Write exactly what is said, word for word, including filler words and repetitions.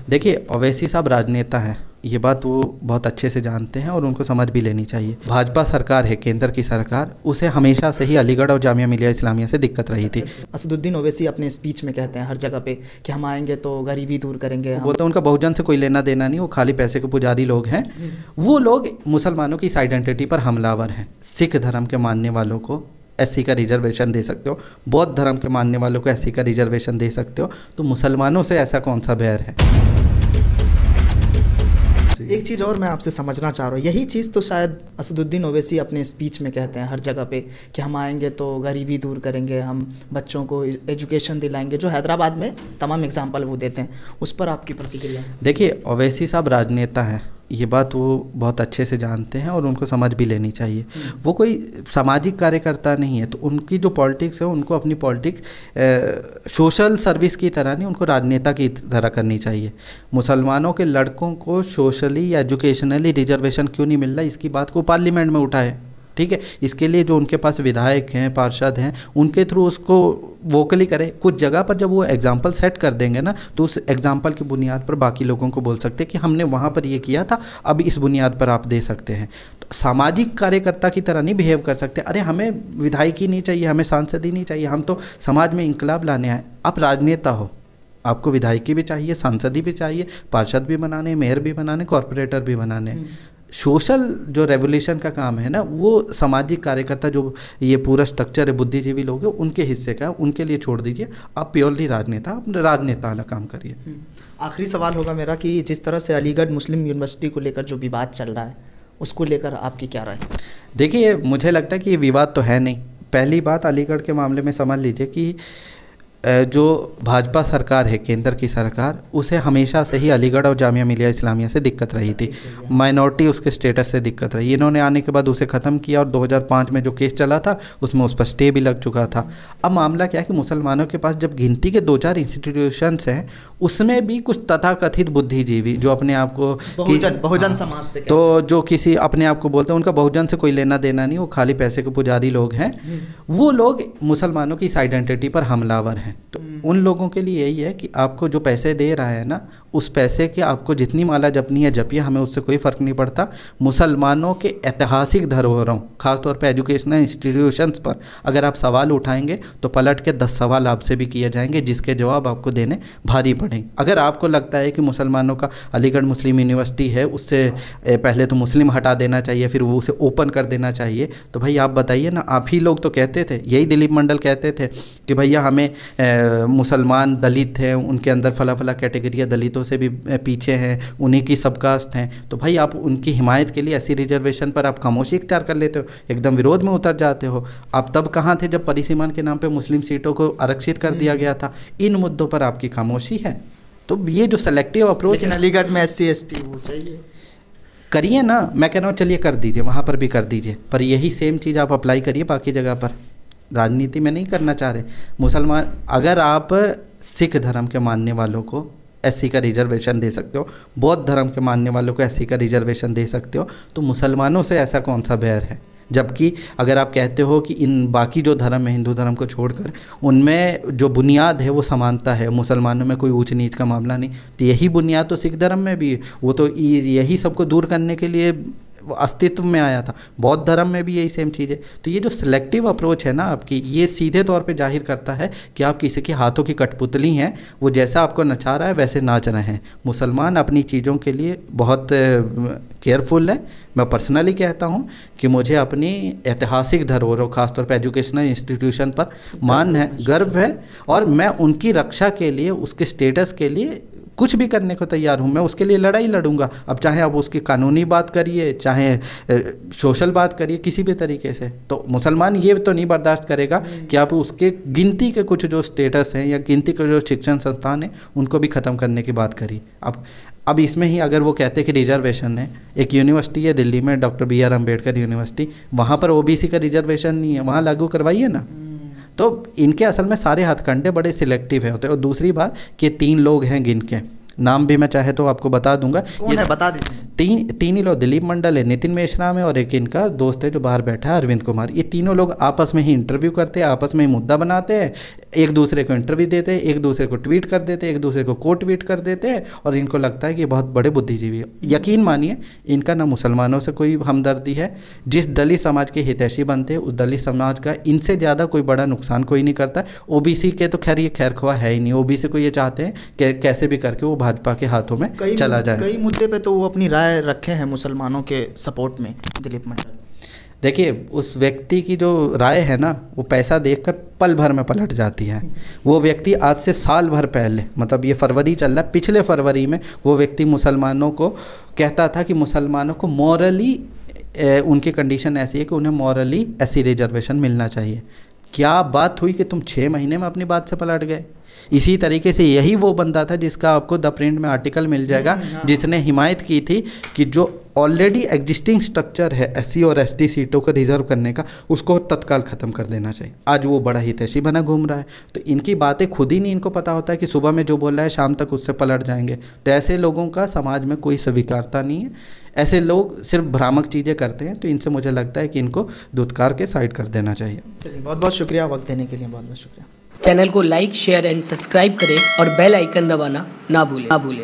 देखिए, ओवैसी साहब राजनेता हैं, ये बात वो बहुत अच्छे से जानते हैं और उनको समझ भी लेनी चाहिए। भाजपा सरकार है, केंद्र की सरकार, उसे हमेशा से ही अलीगढ़ और जामिया मिलिया इस्लामिया से दिक्कत रही थी। असदुद्दीन ओवैसी अपने स्पीच में कहते हैं हर जगह पे कि हम आएंगे तो गरीबी दूर करेंगे। वो बोलते हैं उनका बहुजन से कोई लेना देना नहीं, वो खाली पैसे के पुजारी लोग हैं। वो लोग मुसलमानों की इस आइडेंटिटी पर हमलावर हैं। सिख धर्म के मानने वालों को एससी का रिजर्वेशन दे सकते हो, बौद्ध धर्म के मानने वालों को एससी का रिजर्वेशन दे सकते हो, तो मुसलमानों से ऐसा कौन सा बैर है? एक चीज़ और मैं आपसे समझना चाह रहा हूँ, यही चीज़ तो शायद असदुद्दीन ओवैसी अपने स्पीच में कहते हैं हर जगह पे कि हम आएंगे तो गरीबी दूर करेंगे, हम बच्चों को एजुकेशन दिलाएंगे, जो हैदराबाद में तमाम एग्जाम्पल वो देते हैं। उस पर आपकी प्रतिक्रिया? देखिए, ओवैसी साहब राजनेता हैं, ये बात वो बहुत अच्छे से जानते हैं और उनको समझ भी लेनी चाहिए। वो कोई सामाजिक कार्यकर्ता नहीं है, तो उनकी जो पॉलिटिक्स है उनको अपनी पॉलिटिक्स सोशल सर्विस की तरह नहीं, उनको राजनेता की तरह करनी चाहिए। मुसलमानों के लड़कों को सोशली या एजुकेशनली रिजर्वेशन क्यों नहीं मिल रहा, इसकी बात को पार्लियामेंट में उठाए, ठीक है। इसके लिए जो उनके पास विधायक हैं, पार्षद हैं, उनके थ्रू उसको वोकली करें। कुछ जगह पर जब वो एग्जाम्पल सेट कर देंगे ना, तो उस एग्जाम्पल की बुनियाद पर बाकी लोगों को बोल सकते हैं कि हमने वहाँ पर ये किया था, अब इस बुनियाद पर आप दे सकते हैं। तो सामाजिक कार्यकर्ता की तरह नहीं बिहेव कर सकते। अरे हमें विधायकी नहीं चाहिए, हमें सांसद ही नहीं चाहिए, हम तो समाज में इंकलाब लाने आए। आप राजनेता हो, आपको विधायकी भी चाहिए, सांसद भी चाहिए, पार्षद भी बनाने, मेयर भी बनाने, कॉरपोरेटर भी बनाने। सोशल जो रेवोल्यूशन का काम है ना, वो सामाजिक कार्यकर्ता जो ये पूरा स्ट्रक्चर है, बुद्धिजीवी लोग हैं, उनके हिस्से का, उनके लिए छोड़ दीजिए। आप प्योरली राजनेता, आप राजनेता वाला काम करिए। आखिरी सवाल होगा मेरा कि जिस तरह से अलीगढ़ मुस्लिम यूनिवर्सिटी को लेकर जो विवाद चल रहा है, उसको लेकर आपकी क्या राय? देखिए, मुझे लगता है कि ये विवाद तो है नहीं। पहली बात, अलीगढ़ के मामले में समझ लीजिए कि जो भाजपा सरकार है, केंद्र की सरकार, उसे हमेशा से ही अलीगढ़ और जामिया मिलिया इस्लामिया से दिक्कत रही थी। माइनॉरिटी उसके स्टेटस से दिक्कत रही। इन्होंने आने के बाद उसे ख़त्म किया और दो हज़ार पाँच में जो केस चला था उसमें उस पर स्टे भी लग चुका था। अब मामला क्या है कि मुसलमानों के पास जब गिनती के दो चार इंस्टीट्यूशंस हैं, उसमें भी कुछ तथाकथित बुद्धिजीवी जो अपने आप को बहुजन बहुजन समाज से, तो जो किसी अपने आप को बोलते हैं उनका बहुजन से कोई लेना देना नहीं, वो खाली पैसे के पुजारी लोग हैं। वो लोग मुसलमानों की इस आइडेंटिटी पर हमलावर हैं। तो उन लोगों के लिए यही है कि आपको जो पैसे दे रहा है ना, उस पैसे के आपको जितनी माला जपनी है जपिए, हमें उससे कोई फ़र्क नहीं पड़ता। मुसलमानों के ऐतिहासिक धरोहरों, खासतौर पे एजुकेशनल इंस्टीट्यूशंस पर अगर आप सवाल उठाएंगे तो पलट के दस सवाल आपसे भी किए जाएंगे, जिसके जवाब आपको देने भारी पड़ेंगे। अगर आपको लगता है कि मुसलमानों का अलीगढ़ मुस्लिम यूनिवर्सिटी है, उससे पहले तो मुस्लिम हटा देना चाहिए, फिर वो उसे ओपन कर देना चाहिए, तो भाई आप बताइए ना। आप ही लोग तो कहते थे, यही दिलीप मंडल कहते थे कि भैया हमें ए, मुसलमान दलित हैं, उनके अंदर फला फला कैटेगरी है, दलितों से भी पीछे हैं, उन्हीं की सबकास्ट हैं। तो भाई आप उनकी हिमायत के लिए ऐसी रिजर्वेशन पर आप खामोशी इख्तियार कर लेते हो, एकदम विरोध में उतर जाते हो। आप तब कहाँ थे जब परिसीमन के नाम पे मुस्लिम सीटों को आरक्षित कर दिया गया था? इन मुद्दों पर आपकी खामोशी है। तो ये जो सेलेक्टिव अप्रोच है, अलीगढ़ में एस सी एस टी वो चाहिए, करिए ना। मैं कह रहा हूँ चलिए कर दीजिए, वहाँ पर भी कर दीजिए, पर यही सेम चीज़ आप अप्लाई करिए बाकी जगह पर। राजनीति में नहीं करना चाह रहे मुसलमान। अगर आप सिख धर्म के मानने वालों को एससी का रिजर्वेशन दे सकते हो, बौद्ध धर्म के मानने वालों को एससी का रिजर्वेशन दे सकते हो, तो मुसलमानों से ऐसा कौन सा बैर है? जबकि अगर आप कहते हो कि इन बाकी जो धर्म है, हिंदू धर्म को छोड़कर, उनमें जो बुनियाद है वो समानता है, मुसलमानों में कोई ऊंच नीच का मामला नहीं, तो यही बुनियाद तो सिख धर्म में भी है। वो तो यही सबको दूर करने के लिए अस्तित्व में आया था। बौद्ध धर्म में भी यही सेम चीज़ है। तो ये जो सिलेक्टिव अप्रोच है ना आपकी, ये सीधे तौर पे जाहिर करता है कि आप किसी के हाथों की कठपुतली हैं, वो जैसा आपको नचा रहा है वैसे नाच रहे हैं। मुसलमान अपनी चीज़ों के लिए बहुत केयरफुल है। मैं पर्सनली कहता हूँ कि मुझे अपनी ऐतिहासिक धरोहरों, खासतौर पर एजुकेशनल इंस्टीट्यूशन पर मान है, गर्व है, और मैं उनकी रक्षा के लिए, उसके स्टेटस के लिए कुछ भी करने को तैयार हूँ। मैं उसके लिए लड़ाई लड़ूंगा। अब चाहे आप उसकी कानूनी बात करिए, चाहे सोशल बात करिए, किसी भी तरीके से। तो मुसलमान ये तो नहीं बर्दाश्त करेगा कि आप उसके गिनती के कुछ जो स्टेटस हैं या गिनती के जो शिक्षण संस्थान हैं उनको भी ख़त्म करने की बात करी। अब अब इसमें ही अगर वो कहते हैं कि रिजर्वेशन है, एक यूनिवर्सिटी है दिल्ली में, doctor B R Ambedkar university, वहाँ पर ओबीसी का रिजर्वेशन नहीं है, वहाँ लागू करवाइए ना। तो इनके असल में सारे हथकंडे बड़े सिलेक्टिव है होते हैं। और दूसरी बात कि तीन लोग हैं, गिन के नाम भी मैं चाहे तो आपको बता दूंगा। कौन है, बता दीजिए। तीन तीन ही लोग, दिलीप मंडल है, नितिन मेश्राम है और एक इनका दोस्त है जो बाहर बैठा है अरविंद कुमार। ये तीनों लोग आपस में ही इंटरव्यू करते हैं, आपस में ही मुद्दा बनाते हैं, एक दूसरे को इंटरव्यू देते हैं, एक दूसरे को ट्वीट कर देते हैं, एक दूसरे को कोट ट्वीट कर देते हैं और इनको लगता है कि ये बहुत बड़े बुद्धिजीवी है। यकीन मानिए इनका ना मुसलमानों से कोई हमदर्दी है। जिस दलित समाज के हितैषी बनते हैं उस दलित समाज का इनसे ज़्यादा कोई बड़ा नुकसान कोई नहीं करता। ओबीसी के तो खैर ये खैर खुआ है ही नहीं। ओबीसी को ये चाहते हैं कि कैसे भी करके वो भाजपा के हाथों में चला जाए। कई मुद्दे पे तो वो अपनी राय रखे हैं मुसलमानों के सपोर्ट में दिलीप मंडल। देखिए उस व्यक्ति की जो राय है ना वो पैसा देखकर पल भर में पलट जाती है। वो व्यक्ति आज से साल भर पहले, मतलब ये फरवरी चल रहा है, पिछले फरवरी में वो व्यक्ति मुसलमानों को कहता था कि मुसलमानों को मॉरली उनकी कंडीशन ऐसी है कि उन्हें मॉरली ऐसी रिजर्वेशन मिलना चाहिए। क्या बात हुई कि तुम छः महीने में अपनी बात से पलट गए। इसी तरीके से यही वो बंदा था जिसका आपको द प्रिंट में आर्टिकल मिल जाएगा, जिसने हिमायत की थी कि जो ऑलरेडी एग्जिस्टिंग स्ट्रक्चर है एससी और एसटी सीटों को रिजर्व करने का, उसको तत्काल ख़त्म कर देना चाहिए। आज वो बड़ा हितैषी बना घूम रहा है। तो इनकी बातें खुद ही नहीं इनको पता होता है कि सुबह में जो बोल रहा है शाम तक उससे पलट जाएंगे। तो ऐसे लोगों का समाज में कोई स्वीकारता नहीं है। ऐसे लोग सिर्फ भ्रामक चीज़ें करते हैं। तो इनसे मुझे लगता है कि इनको धुतकार के साइड कर देना चाहिए। चलिए बहुत बहुत शुक्रिया वक्त देने के लिए, बहुत बहुत शुक्रिया। चैनल को लाइक शेयर एंड सब्सक्राइब करें और बेल आइकन दबाना ना भूलें ना भूलें